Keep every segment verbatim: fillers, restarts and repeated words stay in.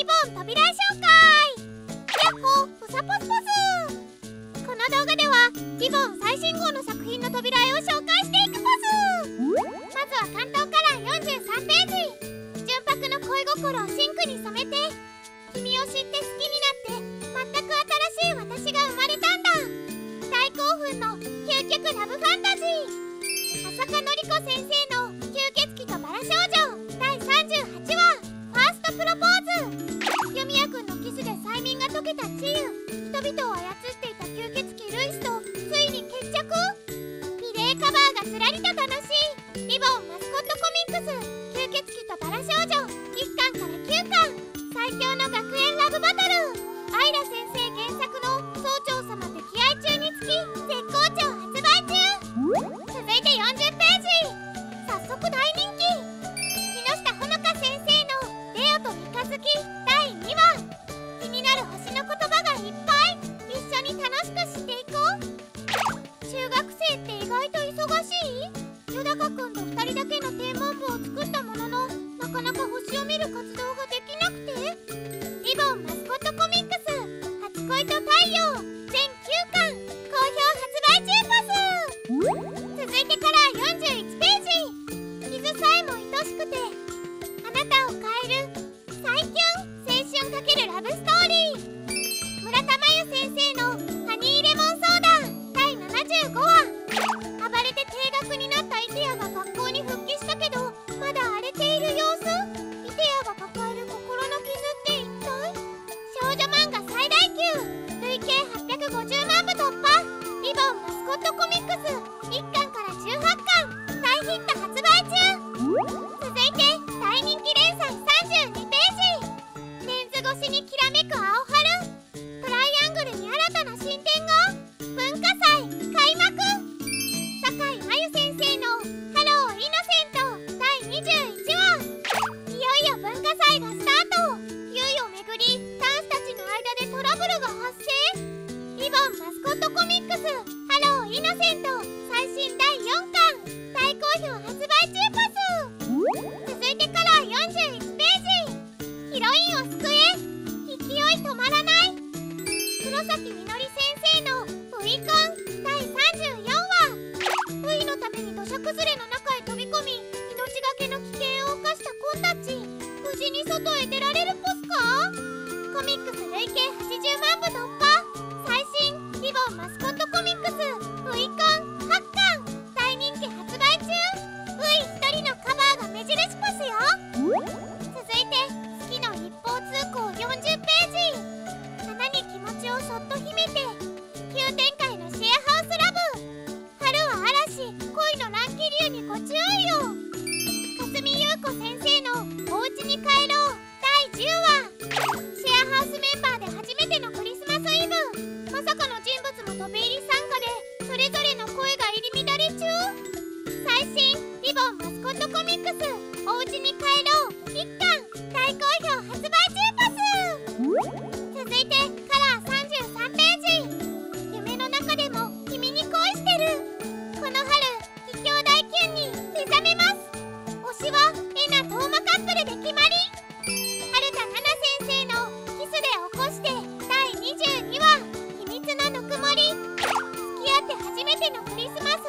リボン扉絵紹介。やっほー、うさぽすぽす。この動画ではリボン最新号の作品の扉絵を紹介していくぽす。まずは関東カラーよんじゅうさんページ。純白の恋心をシンクに染めて、君を知って好きになって全く新しい私が生まれたんだ。大興奮の究極ラブファンタジー。浅香典子先生の吸血鬼とバラ少女だいさんじゅうはちわファーストプロポーズ。弓矢くんのキスで催眠が解けた治癒。人々を操っていた吸血鬼ルイスとついに決着。リレーカバーがずらりと楽しいリボンマスコットコミックス吸血鬼とバラ少女いっかんからきゅうかん最強の学園ラブバトル。アイラ先生原作の総長様溺愛中につき絶好調発売中。続いてよんじゅうページ。早速大人気木下ほのか先生のレオと三日月だいにわ。気になる星の言葉がいっぱい。一緒に楽しく知っていこう。中学生って意外と忙しい？よだかくんとふたりだけの天文部を作ったものの、なかなか星を見る活動ができなくて。リボンマスコットコミックス初恋と太陽全きゅうかん好評発売中ぽす。続いてカラーよんじゅういちページ。傷さえも愛しくてあなたを変える最キュン青春×ラブストーリー。村田真由先生のハニーレモン相談だいななじゅうごわ。暴れて停学になったイテヤが学校に復帰したけどまだ荒れている様子。イテヤが抱える心の傷って一体？少女漫画最大級累計はっぴゃくごじゅうまんぶ突破。リボンマスコットコミックスいっかんからじゅうはっかん大ヒット発売中。続いて大人気連載さんじゅうにページ。レンズ越しにきらめく青春。トライアングルに新たな進展が。文化祭開幕。坂井真由先生のハローイノセントだいにじゅういちわ。いよいよ文化祭がスタート。猶予をめぐり男子たちの間でトラブルが発生。リボンマスコットコミックスハローイノセント最新だいよんかん大好評発売中ぽす。続いてカラーよんじゅういちページ。ヒロインを救え勢い止まらない。黒崎みのり先生のウイコンだいさんじゅうよんわ。ウイのために土砂崩れの中へ飛び込み命がけの危険を冒した子たち。無事に外へ出られるぽすか？コミックス累計はちじゅうまんぶ突破。最新リボンマスコットコミックスウイコンはっかん大人気発売中。ウイひとりのカバーが目印ぽすよ。続いて月の一方通行よんじゅうページ。花に気持ちをそっと秘めて急展開のシェアハウスラブ。春は嵐恋の乱気流にご注意を。かすみゆうこ先生のおうちに帰ろうだいじゅうわ。シェアハウスメンバーで初めてのクリスマスイブ。まさかの人物も飛び入り参加でそれぞれの声が入り乱れ中。最新リボンマスコットコミックスおうちに帰ろういっかん大好評発売中ぽす。続いてカラーさんじゅうさんページ。夢の中でも君に恋してる。この春義兄弟キュンに目覚めます。推しはえなとうまカップルで決まり。春田奈々先生のキスで起こしてだいにじゅうにわ秘密のぬくもり。付き合って初めてのクリスマス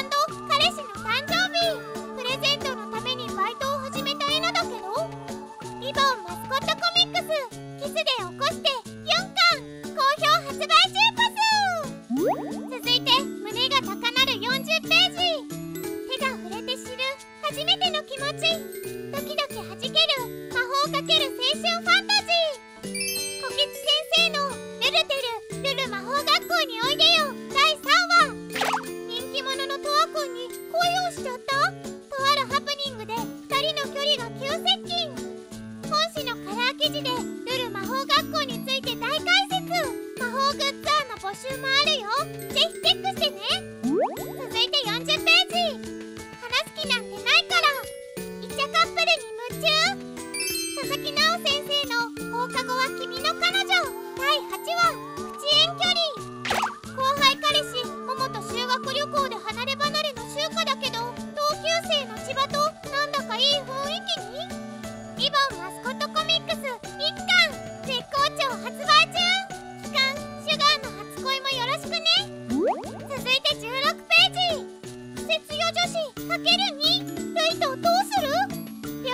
&彼氏の誕生日。プレゼントのためにバイトを始めたえなだけど。リボンマスコットコミックスキスで起こしてよんかん好評発売中ぽす。続いて胸が高鳴るよんじゅうページ。手が触れて知る初めての気持ち。ドキドキはじける魔法かける青春ファンタジー。小吉先生のルルテルルル魔法学校においでよだいさんわ。人気者のトアくんに恋をしちゃった。とあるハプニングでふたりの距離が急接近。本誌のカラー記事でルル魔法学校について大解説。魔法グッズ案の募集もあるよ。ぜひチェックしてね。続いてよんじゅうページ。話す気なんてないからイチャカップルに夢中。佐々木直先生の放課後は君の彼女だいはちわプチ遠距離。後輩彼氏モモと修学旅行で離れ離れの修華だけど同級生の千葉となんだかいい雰囲気に。リボンマスコットコミックスいっかん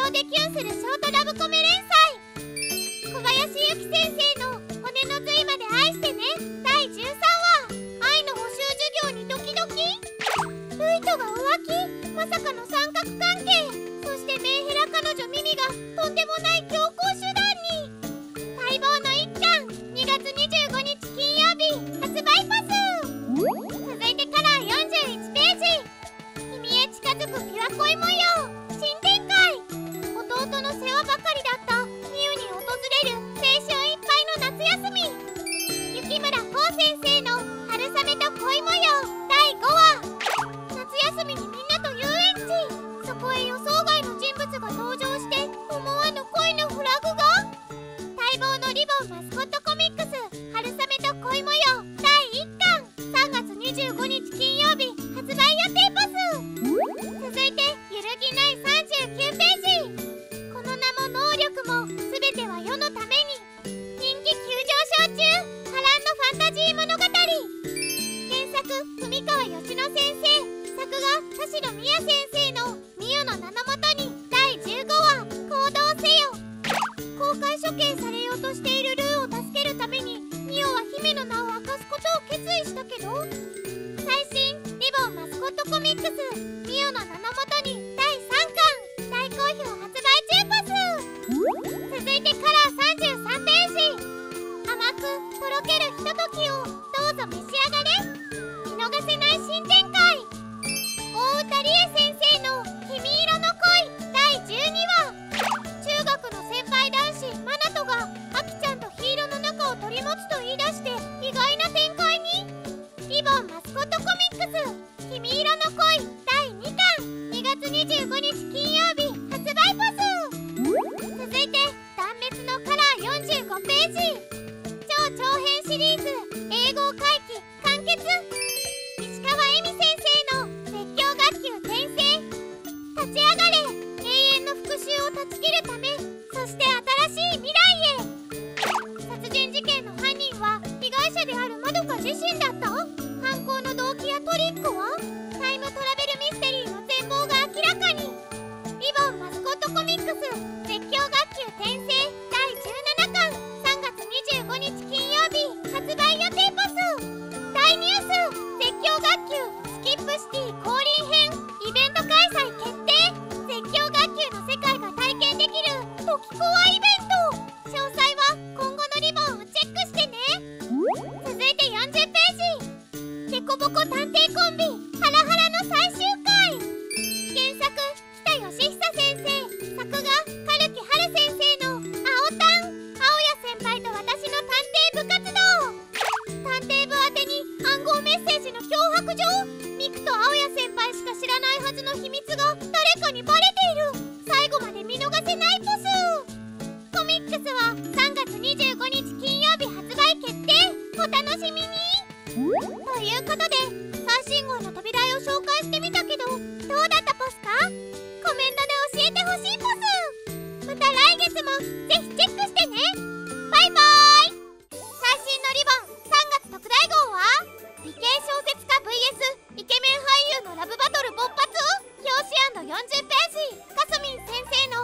動でキュンするショートラブコメ連載、小林由紀先生の「骨の髄まで愛してね」だいじゅうさんわ、愛の補習授業にドキドキ。ルイとが浮気、まさかの三角関係、そしてメンヘラ彼女ミミがとんでもない強行手段に。待望の一巻、にがつにじゅうごにち金曜日発売パス。続いてカラーよんじゅういちページ、君へ近づくピュア恋模様新展開。弟の世話ばかりだったミユに訪れる青春いっぱいの夏休み。雪村こう先生の春雨と恋模様だいごわ。夏休みにみんなと遊園地、そこへ予想外の人物が登場して思わぬ恋のフラグが。待望のリボンマスコットコミックス春雨と恋模様だいいっかん、さんがつにじゅうごにち金曜日発売予定パス。続いて揺るぎないさんじゅうきゅうページ、この名も能力も全ては世のために。人気急上昇中、波乱のファンタジー物語。原作文川佳乃先生、作画田代美也先生の「ミユの名のもとに」だいじゅうごわ行動せよ。公開処刑されようとしているルーを助けるためにミユは姫の名を明かすことを決意したけど、最新リボンマスコットコミックス「ミユの名のもとに」だいさんかん大好評発売中パス。続いてカラーさんじゅうさんページ、甘くとろけるひとときをどうぞ召し上がれ。見逃せない新展開、大歌理恵先生の「君色の恋」だいじゅうにわ。中学の先輩男子マナトがアキちゃんとヒーローの仲を取り持つと言い出して意外な展開に。リボンマスコットコミックス「君色の恋」だいにかん、にがつにじゅうごにち金曜日発売パス。続いて断滅のカラーよんじゅうごページ、超長編シリーズ英語回帰完結。石川恵美先生の絶叫学級転生、立ち上がれ、永遠の復讐を断ち切るため、そして新しい未来へ。殺人事件の犯人は被害者であるまどか自身だった。犯行の動機やトリックは。タイムトラベルミステリーの全貌が明らかに。リボンマスコットコミックス絶叫学級転生だいじゅうななかん、さんがつにじゅうごにち金曜日発売予定パス。大ニュース、絶叫学級スキップシティ降臨編イベント開催決定。絶叫学級の世界が体験できる時コアイベント。詳細は今後のリボンをチェックしてね。続いてよんじゅうページ、デコボコ探偵コンビハラハラの最終回。原作北義久先生、作画軽木春先生の「青タン」、青谷先輩と私の探偵部活動。探偵部宛てに暗号メッセージの脅迫状。ミクと青谷先輩しか知らないはずの秘密が誰かにバレている。最後まで見逃せないポス。コミックスはさんがつにじゅうごにち金曜日発売決定。お楽しみに。ということで最新号の扉絵を紹介してみたけど、どうだったポスか？コメントで教えてほしいポス。また来月もぜひチェックしてね。バイバーイ。最新のリボンさんがつ特大号は理系小説家 ブイエス イケメン俳優のラブバトル勃発。表紙よんじゅうページ、かすみん先生の